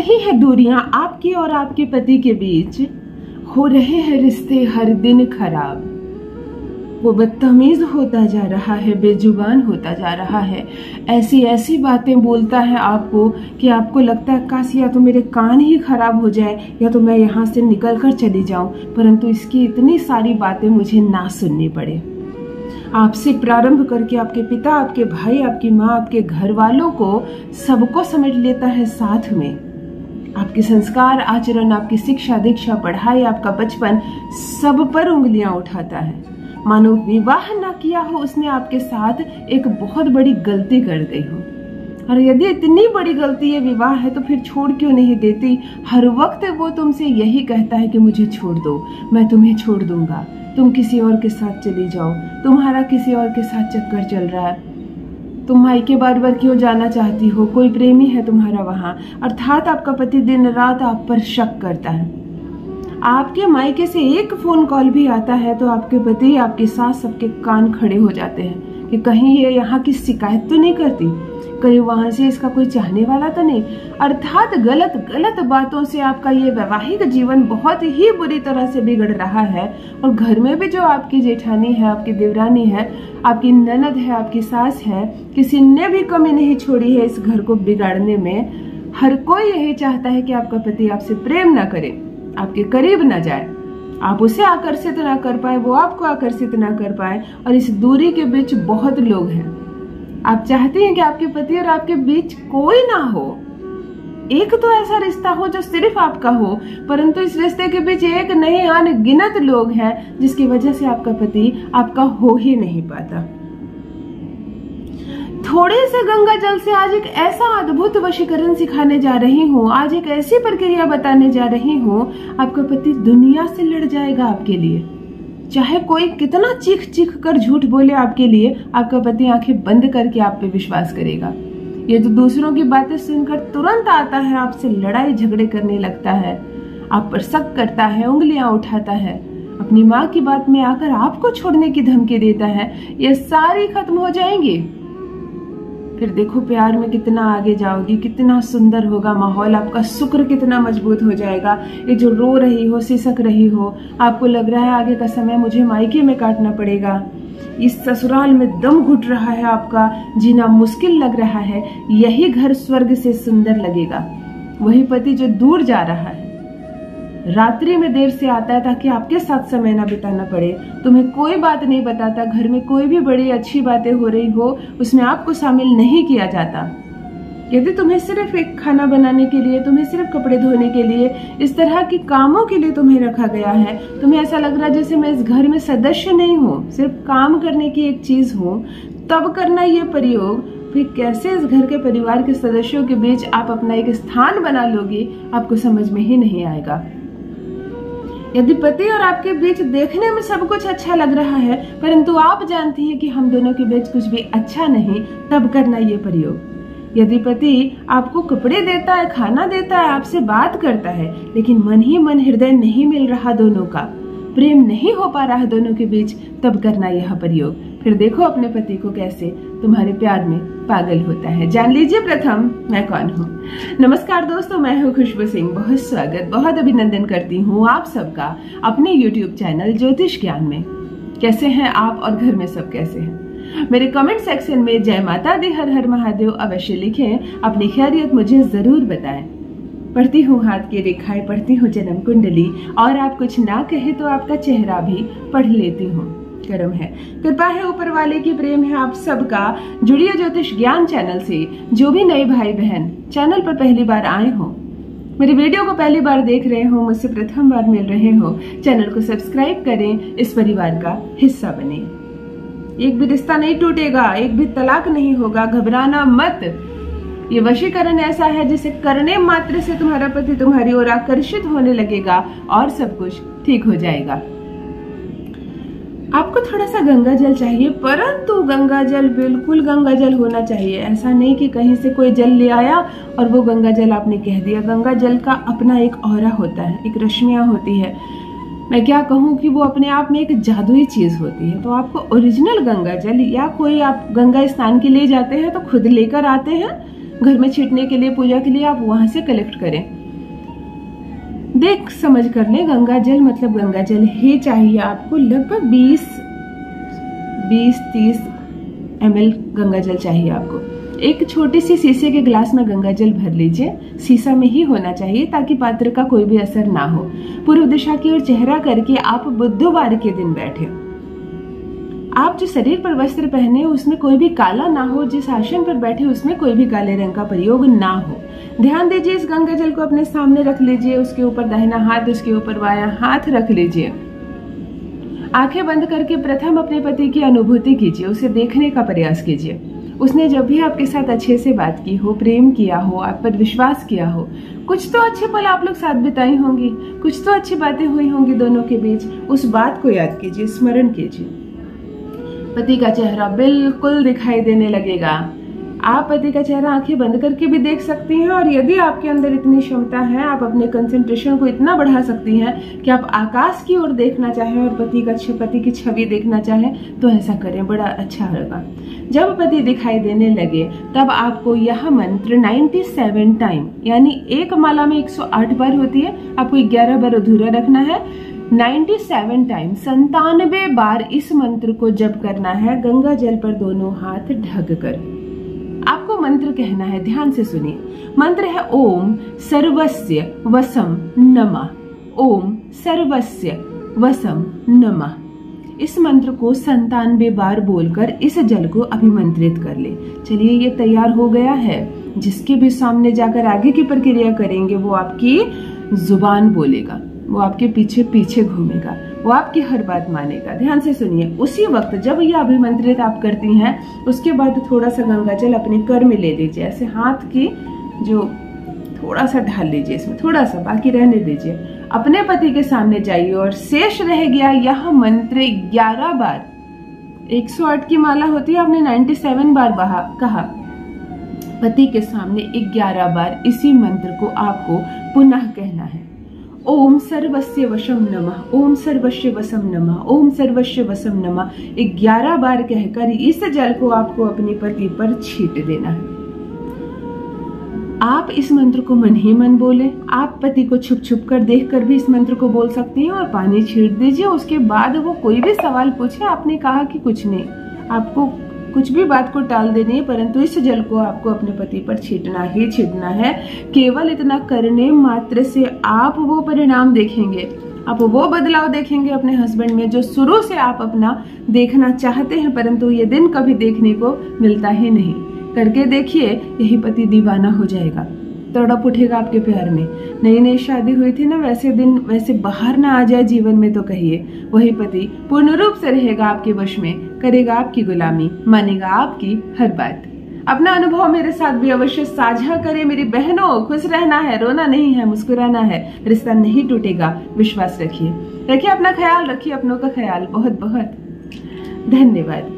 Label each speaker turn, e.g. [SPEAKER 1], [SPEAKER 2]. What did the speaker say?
[SPEAKER 1] रही है दूरियां आपकी और आपके पति के बीच, हो रहे हैं रिश्ते हर दिन खराब। वो बदतमीज होता जा रहा है, बेजुबान होता जा रहा है, ऐसी ऐसी बातें बोलता है आपको कि आपको लगता है काश या तो मेरे कान ही खराब हो जाए या तो मैं यहाँ से निकल कर चली जाऊं, परंतु इसकी इतनी सारी बातें मुझे ना सुननी पड़े। आपसे प्रारंभ करके आपके पिता, आपके भाई, आपकी माँ, आपके घर वालों को सबको समेट लेता है साथ में। आपके संस्कार, आचरण, आपकी शिक्षा, दीक्षा, पढ़ाई, आपका बचपन, सब पर उंगलियां उठाता है। मानो विवाह ना किया हो उसने आपके साथ एक बहुत बड़ी गलती कर दी हो, और यदि इतनी बड़ी गलती ये विवाह है तो फिर छोड़ क्यों नहीं देती। हर वक्त वो तुमसे यही कहता है कि मुझे छोड़ दो, मैं तुम्हें छोड़ दूंगा, तुम किसी और के साथ चली जाओ, तुम्हारा किसी और के साथ चक्कर चल रहा है, तुम मायके बार बार क्यों जाना चाहती हो, कोई प्रेमी है तुम्हारा वहां। अर्थात आपका पति दिन रात आप पर शक करता है। आपके मायके से एक फोन कॉल भी आता है तो आपके पति, आपकी सास, सबके कान खड़े हो जाते हैं कि कहीं ये यहाँ की शिकायत तो नहीं करती, कहीं वहां से इसका कोई चाहने वाला तो नहीं। अर्थात गलत गलत बातों से आपका ये वैवाहिक जीवन बहुत ही बुरी तरह से बिगड़ रहा है। और घर में भी जो आपकी जेठानी है, आपकी देवरानी है, आपकी ननद है, आपकी सास है, किसी ने भी कमी नहीं छोड़ी है इस घर को बिगाड़ने में। हर कोई यही चाहता है कि आपका पति आपसे प्रेम ना करे, आपके करीब ना जाए, आप उसे आकर्षित ना कर पाए, वो आपको आकर्षित ना कर पाए। और इस दूरी के बीच बहुत लोग हैं। आप चाहते हैं कि आपके पति और आपके बीच कोई ना हो, एक तो ऐसा रिश्ता हो जो सिर्फ आपका हो, परंतु इस रिश्ते के बीच एक नहीं अनगिनत लोग हैं जिसकी वजह से आपका पति आपका हो ही नहीं पाता। थोड़े से गंगा जल से आज एक ऐसा अद्भुत वशीकरण सिखाने जा रही हूँ, आज एक ऐसी प्रक्रिया बताने जा रही हूँ, आपका पति दुनिया से लड़ जाएगा आपके लिए। चाहे कोई कितना चीख चीख कर झूठ बोले आपके लिए, आपका पति आंखें बंद करके आप पे विश्वास करेगा। ये तो दूसरों की बातें सुनकर तुरंत आता है, आपसे लड़ाई झगड़े करने लगता है, आप पर शक करता है, उंगलियां उठाता है, अपनी माँ की बात में आकर आपको छोड़ने की धमकी देता है। ये सारी खत्म हो जाएंगी। फिर देखो प्यार में कितना आगे जाओगी, कितना सुंदर होगा माहौल, आपका शुक्र कितना मजबूत हो जाएगा। ये जो रो रही हो, सिसक रही हो, आपको लग रहा है आगे का समय मुझे मायके में काटना पड़ेगा, इस ससुराल में दम घुट रहा है, आपका जीना मुश्किल लग रहा है, यही घर स्वर्ग से सुंदर लगेगा। वही पति जो दूर जा रहा है, रात्रि में देर से आता है ताकि आपके साथ समय ना बिताना पड़े, तुम्हें कोई बात नहीं बताता, घर में कोई भी बड़ी अच्छी बातें हो रही हो उसमें आपको शामिल नहीं किया जाता। यदि तुम्हें सिर्फ एक खाना बनाने के लिए, तुम्हें सिर्फ कपड़े धोने के लिए, इस तरह के कामों के लिए तुम्हें रखा गया है, तुम्हें ऐसा लग रहा है जैसे मैं इस घर में सदस्य नहीं हूँ, सिर्फ काम करने की एक चीज हूँ, तब करना ये प्रयोग, फिर कैसे इस घर के परिवार के सदस्यों के बीच आप अपना एक स्थान बना लोगी, आपको समझ में ही नहीं आएगा। यदि पति और आपके बीच देखने में सब कुछ अच्छा लग रहा है, परंतु आप जानती हैं कि हम दोनों के बीच कुछ भी अच्छा नहीं, तब करना ये प्रयोग। यदि पति आपको कपड़े देता है, खाना देता है, आपसे बात करता है, लेकिन मन ही मन हृदय नहीं मिल रहा, दोनों का प्रेम नहीं हो पा रहा दोनों के बीच, तब करना यह प्रयोग। फिर देखो अपने पति को कैसे तुम्हारे प्यार में पागल होता है। जान लीजिए प्रथम मैं कौन हूँ। नमस्कार दोस्तों, मैं हूँ खुशबू सिंह। बहुत स्वागत, बहुत अभिनंदन करती हूँ आप सबका अपने YouTube चैनल ज्योतिष ज्ञान में। कैसे हैं आप और घर में सब कैसे हैं? मेरे कमेंट सेक्शन में जय माता दी, हर हर महादेव अवश्य लिखें, अपनी खैरियत मुझे जरूर बताएं। पढ़ती हूँ हाथ की रेखाएं, पढ़ती हूँ जन्म कुंडली, और आप कुछ ना कहे तो आपका चेहरा भी पढ़ लेती हूँ। करम है, कृपा है ऊपर वाले की, प्रेम है आप सबका। जुड़िए ज्योतिष ज्ञान चैनल से। जो भी नए भाई बहन चैनल पर पहली बार आए हो, मेरे वीडियो को पहली बार देख रहे हो, मुझसे प्रथम बार मिल रहे हो, चैनल को सब्सक्राइब करें, इस परिवार का हिस्सा बने। एक भी रिश्ता नहीं टूटेगा, एक भी तलाक नहीं होगा, घबराना मत। ये वशीकरण ऐसा है जिसे करने मात्र से तुम्हारा पति तुम्हारी ओर आकर्षित होने लगेगा और सब कुछ ठीक हो जाएगा। आपको थोड़ा सा गंगा जल चाहिए, परंतु गंगा जल बिल्कुल गंगा जल होना चाहिए। ऐसा नहीं कि कहीं से कोई जल ले आया और वो गंगा जल आपने कह दिया। गंगा जल का अपना एक ऑरा होता है, एक रश्मियां होती है। मैं क्या कहूँ कि वो अपने आप में एक जादुई चीज होती है। तो आपको ओरिजिनल गंगा जल, या कोई आप गंगा स्नान के लिए जाते हैं तो खुद लेकर आते हैं, घर में छींटने के लिए, पूजा के लिए आप वहां से कलेक्ट करें। देख समझ कर ले, गंगा जल मतलब गंगा जल ही चाहिए आपको। लगभग 20-30 ml गंगा जल चाहिए आपको। एक छोटी सी शीशे के गिलास में गंगा जल भर लीजिए। शीशा में ही होना चाहिए ताकि पात्र का कोई भी असर ना हो। पूर्व दिशा की ओर चेहरा करके आप बुधवार के दिन बैठे। आप जो शरीर पर वस्त्र पहने उसमें कोई भी काला ना हो। जिस आसन पर बैठे उसमें कोई भी काले रंग का प्रयोग ना हो। ध्यान दीजिए, इस गंगा जल को अपने सामने रख लीजिए। उसके ऊपर दाहिना हाथ, उसके ऊपर बायां हाथ रख लीजिए। आंखें बंद करके प्रथम अपने पति की अनुभूति कीजिए, उसे देखने का प्रयास कीजिए। उसने जब भी आपके साथ अच्छे से बात की हो, प्रेम किया हो, आप पर विश्वास किया हो, कुछ तो अच्छे पल आप लोग साथ बिताई होंगी, कुछ तो अच्छी बातें हुई होंगी दोनों के बीच। उस बात को याद कीजिए, स्मरण कीजिए। पति का चेहरा बिल्कुल दिखाई देने लगेगा। आप पति का चेहरा आंखें बंद करके भी देख सकती हैं, और यदि आपके अंदर इतनी क्षमता है, आप अपने कंसंट्रेशन को इतना बढ़ा सकती हैं कि आप आकाश की ओर देखना चाहें और पति की छवि देखना चाहें, तो ऐसा करें, बड़ा अच्छा होगा। जब पति दिखाई देने लगे तब आपको यह मंत्र 97 टाइम, यानी एक माला में 108 बार होती है, आपको 11 बार अधूरा रखना है। 97 टाइम 97 बार इस मंत्र को जप करना है, गंगा जल पर दोनों हाथ ढक कर। आपको मंत्र कहना है, ध्यान से सुनिए। मंत्र है ओम सर्वस्य वसम नमः। ओम सर्वस्य वसम नमः। इस मंत्र को 97 बार बोलकर इस जल को अभिमंत्रित कर ले। चलिए, ये तैयार हो गया है। जिसके भी सामने जाकर आगे की प्रक्रिया करेंगे वो आपकी जुबान बोलेगा, वो आपके पीछे पीछे घूमेगा, वो आपकी हर बात मानेगा। ध्यान से सुनिए। उसी वक्त जब ये अभिमंत्रित आप करती हैं, उसके बाद थोड़ा सा गंगा जल अपने कर में ले लीजिए। ऐसे हाथ की जो थोड़ा सा ढाल लीजिए, इसमें थोड़ा सा, बाकी रहने दीजिए। अपने पति के सामने जाइए और शेष रह गया यह मंत्र 11 बार। 108 की माला होती है, आपने 97 बार कहा। पति के सामने 11 बार इसी मंत्र को आपको पुनः कहना है। ओम सर्वस्य वशम नमः, ओम सर्वस्य वसम नमः, ओम सर्वस्य वसम नमः। 11 बार कहकर इस जल को आपको अपने पति पर छींट देना है। आप इस मंत्र को मन ही मन बोले। आप पति को छुप छुप कर देख कर भी इस मंत्र को बोल सकती हैं, और पानी छींट दीजिए। उसके बाद वो कोई भी सवाल पूछे, आपने कहा कि कुछ नहीं, आपको कुछ भी बात को टाल देनी है, परंतु इस जल को आपको अपने पति पर छींटना ही छींटना है। केवल इतना करने मात्र से आप वो परिणाम देखेंगे, आप वो बदलाव देखेंगे अपने हस्बैंड में जो शुरू से आप अपना देखना चाहते हैं, परंतु ये दिन कभी देखने को मिलता ही नहीं। करके देखिए, यही पति दीवाना हो जाएगा, तड़प उठेगा आपके प्यार में। नई नई शादी हुई थी ना, वैसे दिन वैसे बाहर ना आ जाए जीवन में तो कहिए, वही पति पूर्ण रूप से रहेगा आपके वश में, करेगा आपकी गुलामी, मानेगा आपकी हर बात। अपना अनुभव मेरे साथ भी अवश्य साझा करें मेरी बहनों। खुश रहना है, रोना नहीं है, मुस्कुराना है, रिश्ता नहीं टूटेगा, विश्वास रखिए। रखिए अपना ख्याल, रखिए अपनों का ख्याल। बहुत बहुत धन्यवाद।